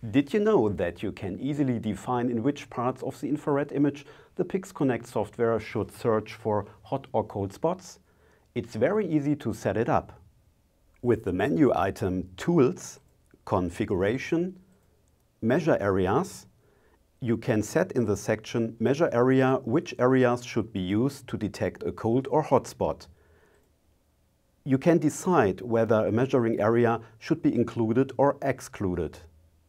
Did you know that you can easily define in which parts of the infrared image the PIX Connect software should search for hot or cold spots? It's very easy to set it up. With the menu item Tools, Configuration, Measure Areas, you can set in the section Measure Area which areas should be used to detect a cold or hot spot. You can decide whether a measuring area should be included or excluded.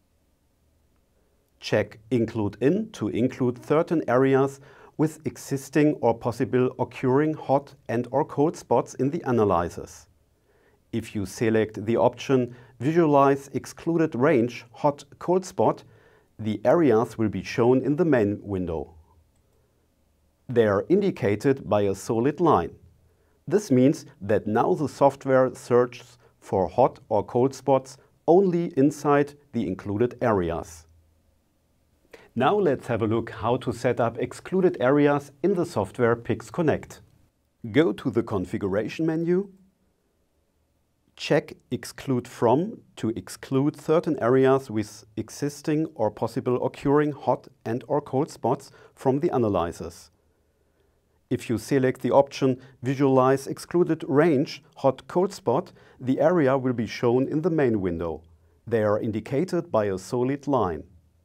Check Include In to include certain areas with existing or possible occurring hot and/or cold spots in the analysis. If you select the option Visualize Excluded Range Hot/Cold Spot, the areas will be shown in the main window. They are indicated by a solid line. This means that now the software searches for hot or cold spots only inside the included areas. Now let's have a look how to set up excluded areas in the software PIX Connect. Go to the Configuration menu, check Exclude From to exclude certain areas with existing or possible occurring hot and/or cold spots from the analysis. If you select the option Visualize Excluded Range Hot/Cold Spot, the area will be shown in the main window. They are indicated by a solid line.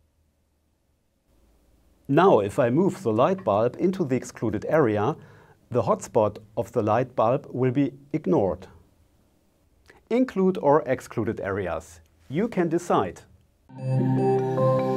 Now, if I move the light bulb into the excluded area, the hotspot of the light bulb will be ignored. Include or excluded areas. You can decide.